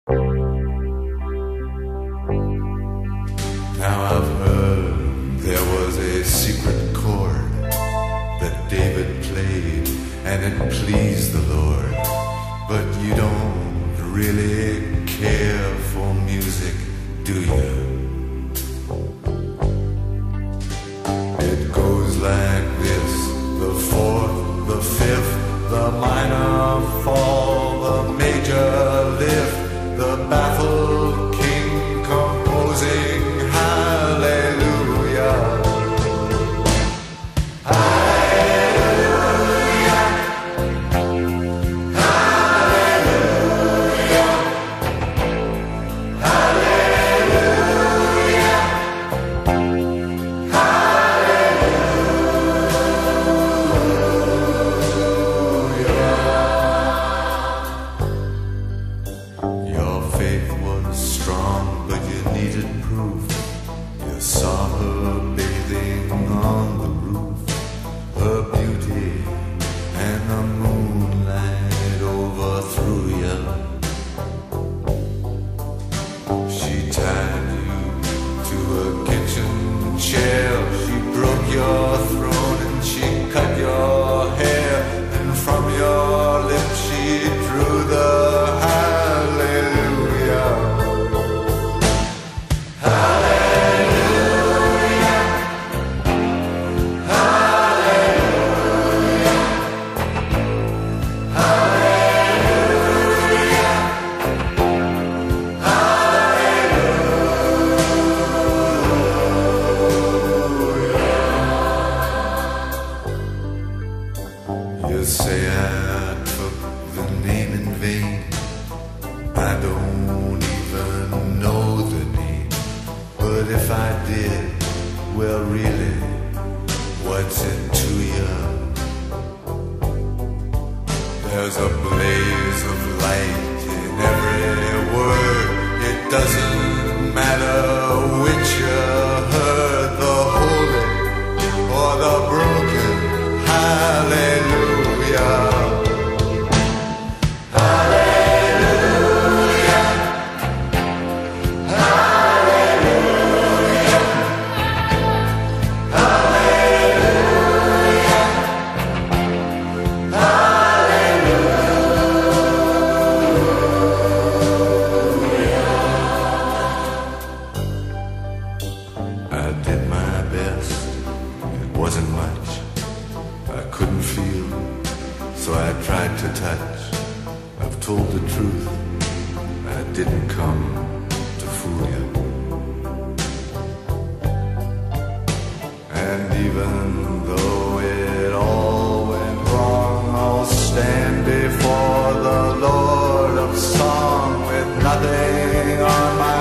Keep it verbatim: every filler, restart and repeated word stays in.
Now I've heard there was a secret chord that David played and it pleased the Lord. But you don't really care for music, do you? It goes like this: the fourth, the fifth, the minor fall, the major lift, the baffled king composing hallelujah. Hallelujah. Hallelujah. Hallelujah. Your faith was strong, but you needed proof. You saw her bathing on the roof, her beauty and the moonlight overthrew you. She tied you to a kitchen chair, she broke your throat and she cut your hair, and from your lips she drew the hallelujah. Hallelujah. Hallelujah. Hallelujah. Hallelujah. You say I took the name in vain. I don't even know the name. But if I did, well really, what's it to you? There's a blaze of light in every word. It doesn't matter which you heard, the holy or the broken. Hallelujah. Hallelujah. Hallelujah. Hallelujah. Hallelujah. I did my best. It wasn't much. I couldn't feel, so I tried to touch. I've told the truth. I didn't come to fool you. And even though it all went wrong, I'll stand before the Lord of Song with nothing on my